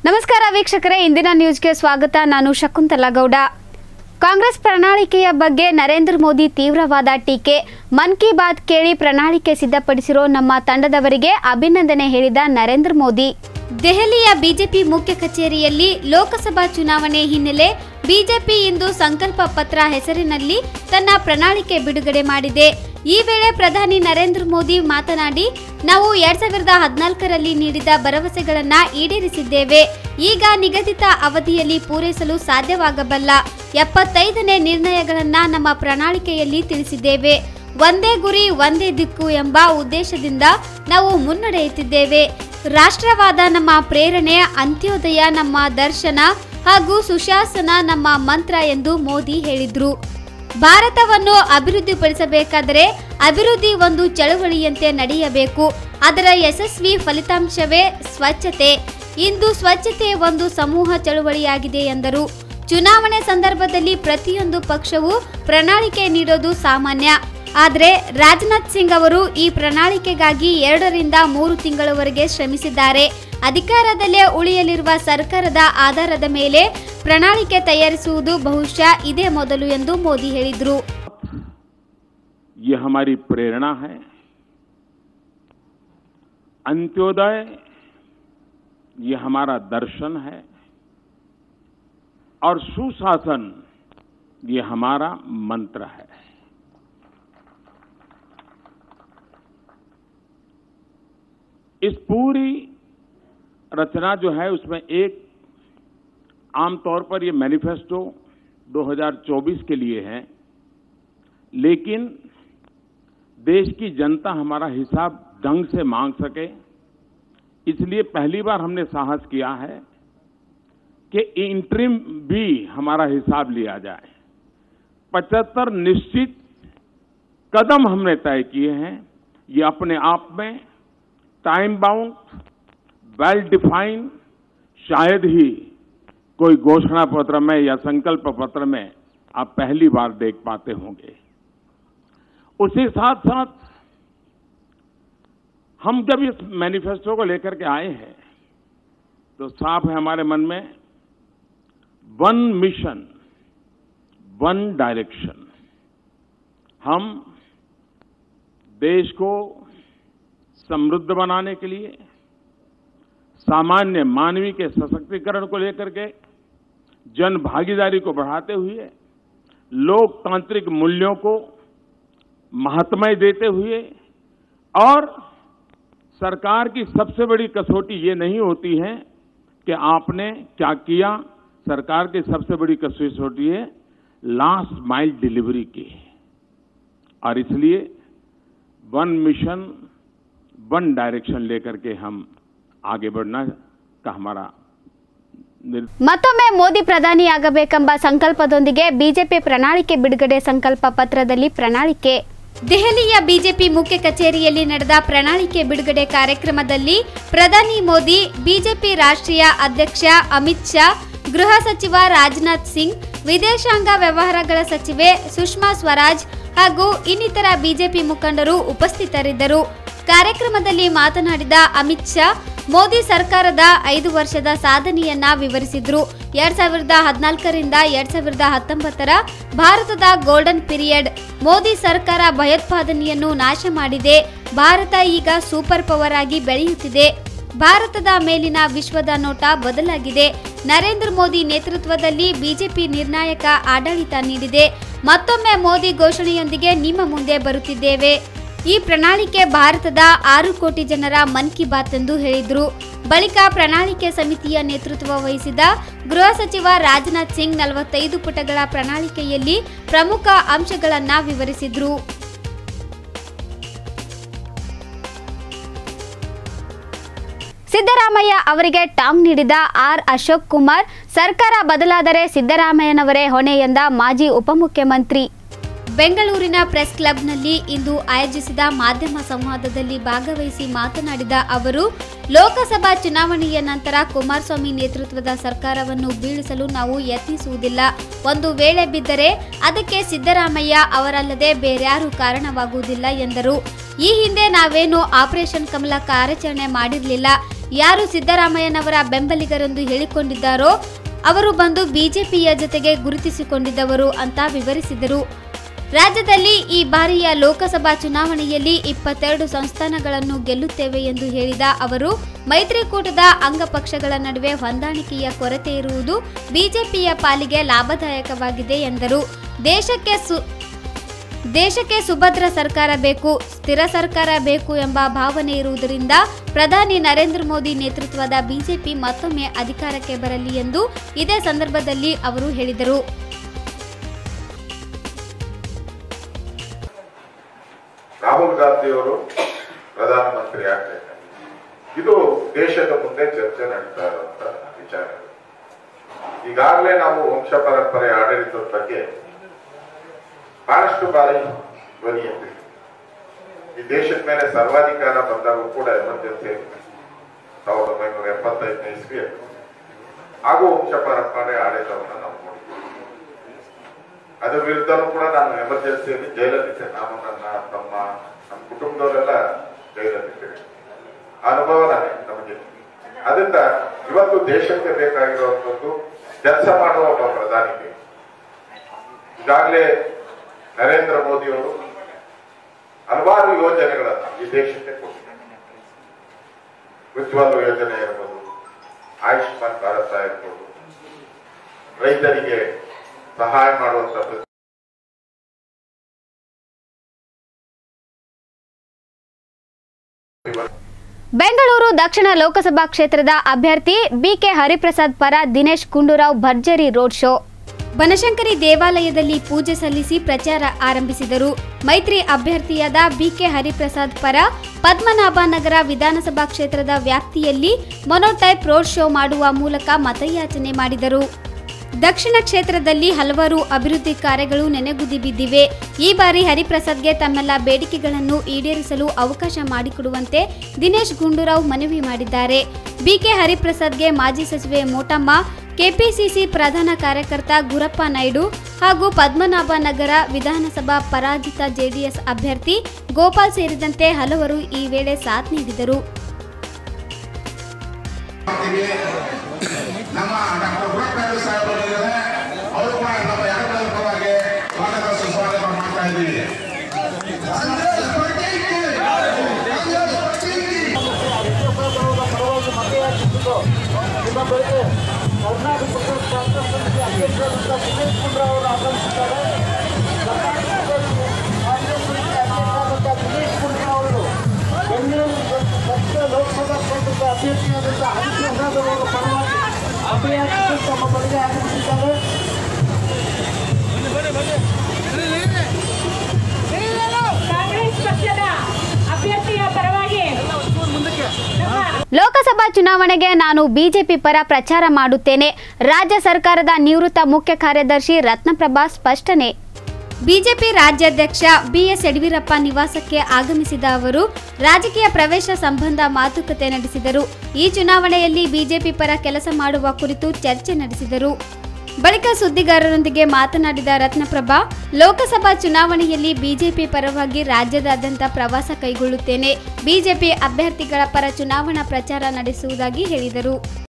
ನಮಸ್ಕಾರ ವೀಕ್ಷಕರೇ, ಇಂದಿನ ನ್ಯೂಸ್ಗೆ ಸ್ವಾಗತ. ನಾನು ಶಕುಂತಲಾ ಗೌಡ. ಕಾಂಗ್ರೆಸ್ ಪ್ರಣಾಳಿಕೆಯ ಬಗ್ಗೆ ನರೇಂದ್ರ ಮೋದಿ ತೀವ್ರವಾದ ಟೀಕೆ. ಮನ್ ಕಿ ಬಾತ್ ಕೇಳಿ ಪ್ರಣಾಳಿಕೆ ಸಿದ್ಧಪಡಿಸಿರೋ ನಮ್ಮ ತಂಡದವರಿಗೆ ಅಭಿನಂದನೆ ಹೇಳಿದ ನರೇಂದ್ರ ಮೋದಿ. ದೆಹಲಿಯ ಬಿಜೆಪಿ ಮುಖ್ಯ ಕಚೇರಿಯಲ್ಲಿ ಲೋಕಸಭಾ ಚುನಾವಣೆ ಹಿನ್ನೆಲೆ ಬಿಜೆಪಿ ಇಂದು ಸಂಕಲ್ಪ ಪತ್ರ ಹೆಸರಿನಲ್ಲಿ ತನ್ನ ಪ್ರಣಾಳಿಕೆ ಬಿಡುಗಡೆ ಮಾಡಿದೆ. ಈ ವೇಳೆ ಪ್ರಧಾನಿ ನರೇಂದ್ರ ಮೋದಿ ಮಾತನಾಡಿ, ನಾವು 2014ರಲ್ಲಿ ನೀಡಿದ ಭರವಸೆಗಳನ್ನು ಈಡೇರಿಸಿದ್ದೇವೆ. ಈಗ ನಿಗದಿತ ಅವಧಿಯಲ್ಲಿ ಪೂರೈಸಲು ಸಾಧ್ಯವಾಗಬಲ್ಲ 75ನೇ ನಿರ್ಣಯಗಳನ್ನು ನಮ್ಮ ಪ್ರಣಾಳಿಕೆಯಲ್ಲಿ ತಿಳಿಸಿದ್ದೇವೆ. ಒಂದೇ ಗುರಿ ಒಂದೇ ದಿಕ್ಕು ಎಂಬ ಉದ್ದೇಶದಿಂದ ನಾವು ಮುನ್ನಡೆಯುತ್ತಿದ್ದೇವೆ. ರಾಷ್ಟ್ರವಾದ ನಮ್ಮ ಪ್ರೇರಣೆ, ಅಂತ್ಯೋದಯ ನಮ್ಮ ದರ್ಶನ ಹಾಗೂ ಸುಶಾಸನ ನಮ್ಮ ಮಂತ್ರ ಎಂದು ಮೋದಿ ಹೇಳಿದರು. ಭಾರತವನ್ನು ಅಭಿವೃದ್ಧಿಪಡಿಸಬೇಕಾದರೆ ಅಭಿವೃದ್ಧಿ ಒಂದು ಚಳುವಳಿಯಂತೆ ನಡೆಯಬೇಕು. ಅದರ ಯಶಸ್ವಿ ಫಲಿತಾಂಶವೇ ಸ್ವಚ್ಛತೆ. ಇಂದು ಸ್ವಚ್ಛತೆ ಒಂದು ಸಮೂಹ ಚಳುವಳಿಯಾಗಿದೆ ಎಂದರು. ಚುನಾವಣೆ ಸಂದರ್ಭದಲ್ಲಿ ಪ್ರತಿಯೊಂದು ಪಕ್ಷವು ಪ್ರಣಾಳಿಕೆ ನೀಡೋದು ಸಾಮಾನ್ಯ. ಆದರೆ ರಾಜನಾಥ್ ಸಿಂಗ್ ಅವರು ಈ ಪ್ರಣಾಳಿಕೆಗಾಗಿ 2 ರಿಂದ 3 ತಿಂಗಳವರೆಗೆ ಶ್ರಮಿಸಿದ್ದಾರೆ. ಅಧಿಕಾರದಲ್ಲೇ ಉಳಿಯಲಿರುವ ಸರ್ಕಾರದ ಆಧಾರದ ಮೇಲೆ ಪ್ರಣಾಳಿಕೆ ತಯಾರಿಸುವುದು ಬಹುಶಃ ಇದೇ ಮೊದಲು ಎಂದು ಮೋದಿ ಹೇಳಿದರು. ये हमारी प्रेरणा है. अंत्योदय ये हमारा दर्शन है और सुशासन ये हमारा मंत्र है. इस पूरी रचना जो है उसमें एक आमतौर पर ये मैनिफेस्टो 2024 के लिए है, लेकिन देश की जनता हमारा हिसाब ढंग से मांग सके, इसलिए पहली बार हमने साहस किया है कि इंटरिम भी हमारा हिसाब लिया जाए. 75 निश्चित कदम हमने तय किए हैं. ये अपने आप में टाइम बाउंड, वेल डिफाइंड शायद ही कोई घोषणा पत्र में या संकल्प पत्र में आप पहली बार देख पाते होंगे. उसी साथ साथ हम जब इस मैनिफेस्टो को लेकर के आए हैं तो साफ है हमारे मन में वन मिशन, वन डायरेक्शन. हम देश को समृद्ध बनाने के लिए, सामान्य मानवीय के सशक्तिकरण को लेकर के, जन भागीदारी को बढ़ाते हुए, लोकतांत्रिक मूल्यों को महत्व देते हुए, और सरकार की सबसे बड़ी कसौटी ये नहीं होती है कि आपने क्या किया. सरकार की सबसे बड़ी कसौटी है लास्ट माइल डिलीवरी की. और इसलिए वन मिशन, वन डायरेक्शन लेकर के हम आगे बढ़ना का हमारा. ಮತ್ತೊಮ್ಮೆ ಮೋದಿ ಪ್ರಧಾನಿಯಾಗಬೇಕೆಂಬ ಸಂಕಲ್ಪದೊಂದಿಗೆ ಬಿಜೆಪಿ ಪ್ರಣಾಳಿಕೆ ಬಿಡುಗಡೆ. ಸಂಕಲ್ಪ ಪತ್ರದಲ್ಲಿ ಪ್ರಣಾಳಿಕೆ. ದೆಹಲಿಯ ಬಿಜೆಪಿ ಮುಖ್ಯ ಕಚೇರಿಯಲ್ಲಿ ನಡೆದ ಪ್ರಣಾಳಿಕೆ ಬಿಡುಗಡೆ ಕಾರ್ಯಕ್ರಮದಲ್ಲಿ ಪ್ರಧಾನಿ ಮೋದಿ, ಬಿಜೆಪಿ ರಾಷ್ಟ್ರೀಯ ಅಧ್ಯಕ್ಷ ಅಮಿತ್ ಶಾ, ಗೃಹ ಸಚಿವ ರಾಜನಾಥ್ ಸಿಂಗ್, ವಿದೇಶಾಂಗ ವ್ಯವಹಾರಗಳ ಸಚಿವೆ ಸುಷ್ಮಾ ಸ್ವರಾಜ್ ಹಾಗೂ ಇನ್ನಿತರ ಬಿಜೆಪಿ ಮುಖಂಡರು ಉಪಸ್ಥಿತರಿದ್ದರು. ಕಾರ್ಯಕ್ರಮದಲ್ಲಿ ಮಾತನಾಡಿದ ಅಮಿತ್ ಶಾ, ಮೋದಿ ಸರ್ಕಾರದ 5 ವರ್ಷದ ಸಾಧನೆಯನ್ನ ವಿವರಿಸಿದ್ರು. 2014ರಿಂದ 2019 ಭಾರತದ ಗೋಲ್ಡನ್ ಪೀರಿಯಡ್. ಮೋದಿ ಸರ್ಕಾರ ಭಯೋತ್ಪಾದನೆಯನ್ನು ನಾಶ ಮಾಡಿದೆ. ಭಾರತ ಈಗ ಸೂಪರ್ ಪವರ್ ಆಗಿ ಬೆಳೆಯುತ್ತಿದೆ. ಭಾರತದ ಮೇಲಿನ ವಿಶ್ವದ ನೋಟ ಬದಲಾಗಿದೆ. ನರೇಂದ್ರ ಮೋದಿ ನೇತೃತ್ವದಲ್ಲಿ ಬಿಜೆಪಿ ನಿರ್ಣಾಯಕ ಆಡಳಿತ ನೀಡಿದೆ. ಮತ್ತೊಮ್ಮೆ ಮೋದಿ ಘೋಷಣೆಯೊಂದಿಗೆ ನಿಮ್ಮ ಮುಂದೆ ಬರುತ್ತಿದ್ದೇವೆ. ಈ ಪ್ರಣಾಳಿಕೆ ಭಾರತದ 6 ಕೋಟಿ ಜನರ ಮನ್ ಕಿ ಬಾತ್ ಎಂದು ಹೇಳಿದರು. ಬಳಿಕ ಪ್ರಣಾಳಿಕೆ ಸಮಿತಿಯ ನೇತೃತ್ವ ವಹಿಸಿದ ಗೃಹ ಸಚಿವ ರಾಜನಾಥ್ ಸಿಂಗ್ 45 ಪುಟಗಳ ಪ್ರಣಾಳಿಕೆಯಲ್ಲಿ ಪ್ರಮುಖ ಅಂಶಗಳನ್ನು ವಿವರಿಸಿದರು. ಸಿದ್ದರಾಮಯ್ಯ ಅವರಿಗೆ ಟಾಂಗ್ ನೀಡಿದ ಆರ್ ಅಶೋಕ್ ಕುಮಾರ್, ಸರ್ಕಾರ ಬದಲಾದರೆ ಸಿದ್ದರಾಮಯ್ಯನವರೇ ಹೊಣೆ ಎಂದ ಮಾಜಿ ಉಪಮುಖ್ಯಮಂತ್ರಿ. ಬೆಂಗಳೂರಿನ ಪ್ರೆಸ್ ಕ್ಲಬ್ನಲ್ಲಿ ಇಂದು ಆಯೋಜಿಸಿದ ಮಾಧ್ಯಮ ಸಂವಾದದಲ್ಲಿ ಭಾಗವಹಿಸಿ ಮಾತನಾಡಿದ ಅವರು, ಲೋಕಸಭಾ ಚುನಾವಣೆಯ ನಂತರ ಕುಮಾರಸ್ವಾಮಿ ನೇತೃತ್ವದ ಸರ್ಕಾರವನ್ನು ಬೀಳಿಸಲು ನಾವು ಯತ್ನಿಸುವುದಿಲ್ಲ. ಒಂದು ವೇಳೆ ಬಿದ್ದರೆ ಅದಕ್ಕೆ ಸಿದ್ದರಾಮಯ್ಯ ಅವರಲ್ಲದೆ ಬೇರ್ಯಾರೂ ಕಾರಣವಾಗುವುದಿಲ್ಲ ಎಂದರು. ಈ ಹಿಂದೆ ನಾವೇನು ಆಪರೇಷನ್ ಕಮಲ ಕಾರ್ಯಾಚರಣೆ ಮಾಡಿರಲಿಲ್ಲ. ಯಾರು ಸಿದ್ದರಾಮಯ್ಯನವರ ಬೆಂಬಲಿಗರೆಂದು ಹೇಳಿಕೊಂಡಿದ್ದಾರೋ ಅವರು ಬಂದು ಬಿಜೆಪಿಯ ಜೊತೆಗೆ ಗುರುತಿಸಿಕೊಂಡಿದ್ದವರು ಅಂತ ವಿವರಿಸಿದರು. ರಾಜ್ಯದಲ್ಲಿ ಈ ಬಾರಿಯ ಲೋಕಸಭಾ ಚುನಾವಣೆಯಲ್ಲಿ 22 ಸಂಸ್ಥಾನಗಳನ್ನು ಗೆಲ್ಲುತ್ತೇವೆ ಎಂದು ಹೇಳಿದ ಅವರು, ಮೈತ್ರಿಕೂಟದ ಅಂಗಪಕ್ಷಗಳ ನಡುವೆ ಹೊಂದಾಣಿಕೆಯ ಕೊರತೆ ಇರುವುದು ಬಿಜೆಪಿಯ ಪಾಲಿಗೆ ಲಾಭದಾಯಕವಾಗಿದೆ ಎಂದರು. ದೇಶಕ್ಕೆ ಸುಭದ್ರ ಸರ್ಕಾರ ಬೇಕು, ಸ್ಥಿರ ಸರ್ಕಾರ ಬೇಕು ಎಂಬ ಭಾವನೆ ಇರುವುದರಿಂದ ಪ್ರಧಾನಿ ನರೇಂದ್ರ ಮೋದಿ ನೇತೃತ್ವದ ಬಿಜೆಪಿ ಮತ್ತೊಮ್ಮೆ ಅಧಿಕಾರಕ್ಕೆ ಬರಲಿ ಎಂದು ಇದೇ ಸಂದರ್ಭದಲ್ಲಿ ಅವರು ಹೇಳಿದರು. ರಾಹುಲ್ ಗಾಂಧಿಯವರು ಪ್ರಧಾನಮಂತ್ರಿ ಆಗ್ತಾರೆ, ಇದು ದೇಶದ ಮುಂದೆ ಚರ್ಚೆ ನಡೀತಾ ಇರುವಂತ ವಿಚಾರ. ಈಗಾಗಲೇ ನಾವು ವಂಶ ಪರಂಪರೆ ಆಡಳಿತದ ಬಗ್ಗೆ ಬಹಳಷ್ಟು ಬಾರಿ ಧ್ವನಿ ಎತ್ತಿದೆ. ಈ ದೇಶದ ಮೇಲೆ ಸರ್ವಾಧಿಕಾರ ಬಂದಾಗೂ ಕೂಡ ಎಮರ್ಜೆನ್ಸಿ 1975ನೇ ಇಸ್ವಿಯಲ್ಲಿ ಹಾಗೂ ವಂಶ ಪರಂಪರೆ ಆಡಳಿತವನ್ನು ನಾವು ನೋಡಿದ್ವಿ. ಅದ್ರ ವಿರುದ್ಧನೂ ಕೂಡ ನಾನು ಎಮರ್ಜೆನ್ಸಿಯಲ್ಲಿ ಜೈಲಲ್ಲಿದ್ದೆ. ನಾನು, ನನ್ನ ತಮ್ಮ, ನಮ್ಮ ಕುಟುಂಬದವರೆಲ್ಲ ಜೈಲಲ್ಲಿದ್ದೇವೆ. ಅನುಭವ ನಮಗೆ. ಅದರಿಂದ ಇವತ್ತು ದೇಶಕ್ಕೆ ಬೇಕಾಗಿರುವಂತದ್ದು ಕೆಲಸ ಮಾಡುವ ಒಬ್ಬ ಪ್ರಧಾನಿ ಬೇಕು. ಈಗಾಗಲೇ ನರೇಂದ್ರ ಮೋದಿ ಅವರು ಹಲವಾರು ಯೋಜನೆಗಳನ್ನು ಈ ದೇಶಕ್ಕೆ ಕೊಟ್ಟಿದ್ದಾರೆ. ಉಜ್ವಲ ಯೋಜನೆ ಇರ್ಬೋದು, ಆಯುಷ್ಮಾನ್ ಭಾರತ ಇರ್ಬೋದು, ರೈತರಿಗೆ ಸಹಾಯ ಮಾಡುವಂತದ್ದು. ಬೆಂಗಳೂರು ದಕ್ಷಿಣ ಲೋಕಸಭಾ ಕ್ಷೇತ್ರದ ಅಭ್ಯರ್ಥಿ ಬಿಕೆ ಹರಿಪ್ರಸಾದ್ ಪರ ದಿನೇಶ್ ಗುಂಡೂರಾವ್ ಭರ್ಜರಿ ರೋಡ್ ಶೋ. ಬನಶಂಕರಿ ದೇವಾಲಯದಲ್ಲಿ ಪೂಜೆ ಸಲ್ಲಿಸಿ ಪ್ರಚಾರ ಆರಂಭಿಸಿದರು. ಮೈತ್ರಿ ಅಭ್ಯರ್ಥಿಯಾದ ಬಿಕೆ ಹರಿಪ್ರಸಾದ್ ಪರ ಪದ್ಮನಾಭನಗರ ವಿಧಾನಸಭಾ ಕ್ಷೇತ್ರದ ವ್ಯಾಪ್ತಿಯಲ್ಲಿ ಮೊನೋಟೈಪ್ ರೋಡ್ ಶೋ ಮಾಡುವ ಮೂಲಕ ಮತಯಾಚನೆ ಮಾಡಿದರು. ದಕ್ಷಿಣ ಕ್ಷೇತ್ರದಲ್ಲಿ ಹಲವಾರು ಅಭಿವೃದ್ಧಿ ಕಾರ್ಯಗಳು ನೆನೆಗುದಿ ಬಿದ್ದಿವೆ. ಈ ಬಾರಿ ಹರಿಪ್ರಸಾದ್ಗೆ ತಮ್ಮೆಲ್ಲ ಬೇಡಿಕೆಗಳನ್ನು ಈಡೇರಿಸಲು ಅವಕಾಶ ಮಾಡಿಕೊಡುವಂತೆ ದಿನೇಶ್ ಗುಂಡೂರಾವ್ ಮನವಿ ಮಾಡಿದ್ದಾರೆ. ಬಿಕೆ ಹರಿಪ್ರಸಾದ್ಗೆ ಮಾಜಿ ಸಚಿವೆ ಮೋಟಮ್ಮ, ಕೆಪಿಸಿಸಿ ಪ್ರಧಾನ ಕಾರ್ಯಕರ್ತ ಗುರಪ್ಪ ನಾಯ್ಡು ಹಾಗೂ ಪದ್ಮನಾಭನಗರ ವಿಧಾನಸಭಾ ಪರಾಜಿತ ಜೆಡಿಎಸ್ ಅಭ್ಯರ್ಥಿ ಗೋಪಾಲ್ ಸೇರಿದಂತೆ ಹಲವರು ಈ ವೇಳೆ ಸಾಥ್ ನೀಡಿದರು. ನಮ್ಮ ಡಾಕ್ಟರ್ ಗುರಪ್ಪ ನಾಯ್ಡು ಸಾಹೇಬರಿದ್ದಾರೆ, ಅವರು ಕೂಡ ನಮ್ಮ ಯಾರ ಪರವಾಗಿ ಸ್ವಾಗತ ಮಾಡ್ತಾ ಇದ್ದೀವಿ. ಲೋಕಸಭಾ ಕ್ಷೇತ್ರದ ಅಭ್ಯರ್ಥಿಯಾದಂತಹ ಹರಿಪ್ರಸಾದ್ ಅವರ ಪರವಾಗಿ ಅಭ್ಯರ್ಥಿ ತಮ್ಮ ಬಳಿಗೆ ಆಗಮಿಸಿದ್ದಾರೆ. ಕಾಂಗ್ರೆಸ್ ಪಕ್ಷದ ಅಭ್ಯರ್ಥಿಯ ಪರವಾಗಿ ಲೋಕಸಭಾ ಚುನಾವಣೆಗೆ ನಾನು ಬಿಜೆಪಿ ಪರ ಪ್ರಚಾರ ಮಾಡುತ್ತೇನೆ. ರಾಜ್ಯ ಸರ್ಕಾರದ ನಿವೃತ್ತ ಮುಖ್ಯ ಕಾರ್ಯದರ್ಶಿ ರತ್ನಪ್ರಭಾ ಸ್ಪಷ್ಟನೆ. ಬಿಜೆಪಿ ರಾಜ್ಯಾಧ್ಯಕ್ಷ ಬಿಎಸ್ ಯಡಿಯೂರಪ್ಪ ನಿವಾಸಕ್ಕೆ ಆಗಮಿಸಿದ ಅವರು ರಾಜಕೀಯ ಪ್ರವೇಶ ಸಂಬಂಧ ಮಾತುಕತೆ ನಡೆಸಿದರು. ಈ ಚುನಾವಣೆಯಲ್ಲಿ ಬಿಜೆಪಿ ಪರ ಕೆಲಸ ಮಾಡುವ ಕುರಿತು ಚರ್ಚೆ ನಡೆಸಿದರು. ಬಳಿಕ ಸುದ್ದಿಗಾರರೊಂದಿಗೆ ಮಾತನಾಡಿದ ರತ್ನಪ್ರಭಾ, ಲೋಕಸಭಾ ಚುನಾವಣೆಯಲ್ಲಿ ಬಿಜೆಪಿ ಪರವಾಗಿ ರಾಜ್ಯದಾದ್ಯಂತ ಪ್ರವಾಸ ಕೈಗೊಳ್ಳುತ್ತೇನೆ. ಬಿಜೆಪಿ ಅಭ್ಯರ್ಥಿಗಳ ಪರ ಚುನಾವಣಾ ಪ್ರಚಾರ ನಡೆಸುವುದಾಗಿ ಹೇಳಿದರು.